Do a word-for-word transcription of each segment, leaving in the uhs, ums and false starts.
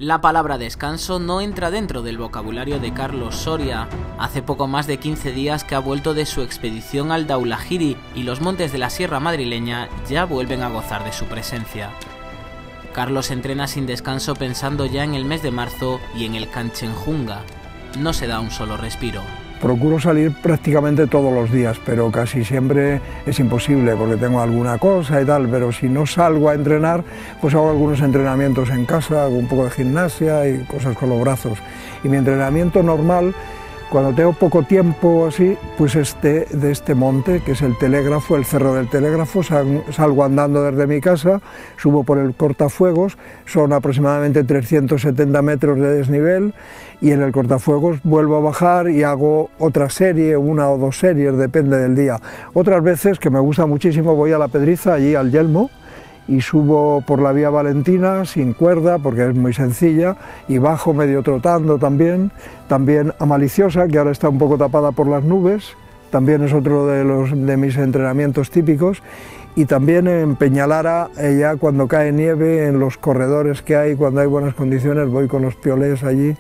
La palabra descanso no entra dentro del vocabulario de Carlos Soria. Hace poco más de quince días que ha vuelto de su expedición al Daulahiri y los montes de la Sierra Madrileña ya vuelven a gozar de su presencia. Carlos entrena sin descanso pensando ya en el mes de marzo y en el Kanchenjunga. No se da un solo respiro. Procuro salir prácticamente todos los días, pero casi siempre es imposible porque tengo alguna cosa y tal, pero si no salgo a entrenar, pues hago algunos entrenamientos en casa, hago un poco de gimnasia y cosas con los brazos. Y mi entrenamiento normal, cuando tengo poco tiempo así, pues este, de este monte, que es el Telégrafo, el Cerro del Telégrafo, salgo andando desde mi casa, subo por el cortafuegos, son aproximadamente trescientos setenta metros de desnivel, y en el cortafuegos vuelvo a bajar y hago otra serie, una o dos series, depende del día. Otras veces, que me gusta muchísimo, voy a la Pedriza, allí al Yelmo, y subo por la vía Valentina sin cuerda porque es muy sencilla y bajo medio trotando también, también a Maliciosa, que ahora está un poco tapada por las nubes, también es otro de, los, de mis entrenamientos típicos, y también en Peñalara, ya cuando cae nieve, en los corredores que hay, cuando hay buenas condiciones, voy con los piolés allí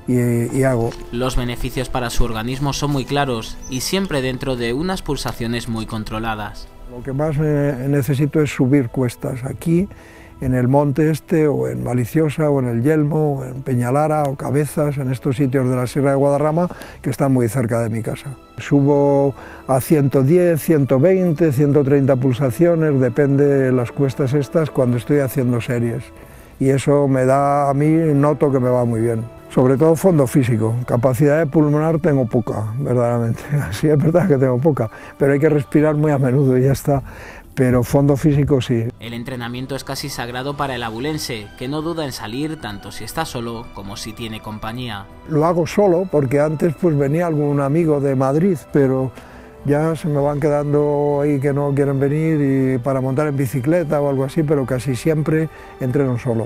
y, y hago. Los beneficios para su organismo son muy claros y siempre dentro de unas pulsaciones muy controladas. Lo que más necesito es subir cuestas, aquí en el monte este, o en Maliciosa, o en el Yelmo, o en Peñalara, o Cabezas, en estos sitios de la Sierra de Guadarrama, que están muy cerca de mi casa. Subo a ciento diez, ciento veinte, ciento treinta pulsaciones, depende de las cuestas estas, cuando estoy haciendo series. Y eso me da, a mí noto que me va muy bien. Sobre todo fondo físico, capacidad de pulmonar tengo poca, verdaderamente, sí es verdad que tengo poca, pero hay que respirar muy a menudo y ya está, pero fondo físico sí. El entrenamiento es casi sagrado para el abulense, que no duda en salir tanto si está solo como si tiene compañía. Lo hago solo porque antes pues venía algún amigo de Madrid, pero ya se me van quedando ahí que no quieren venir y para montar en bicicleta o algo así, pero casi siempre entreno solo.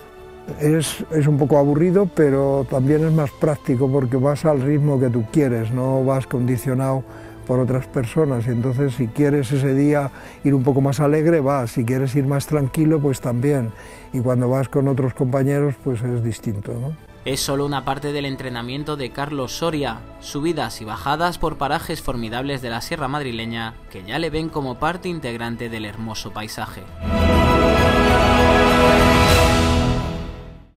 Es, es un poco aburrido, pero también es más práctico porque vas al ritmo que tú quieres, no vas condicionado por otras personas, y entonces si quieres ese día ir un poco más alegre, vas, si quieres ir más tranquilo, pues también, y cuando vas con otros compañeros, pues es distinto, ¿no? Es solo una parte del entrenamiento de Carlos Soria, subidas y bajadas por parajes formidables de la Sierra Madrileña que ya le ven como parte integrante del hermoso paisaje.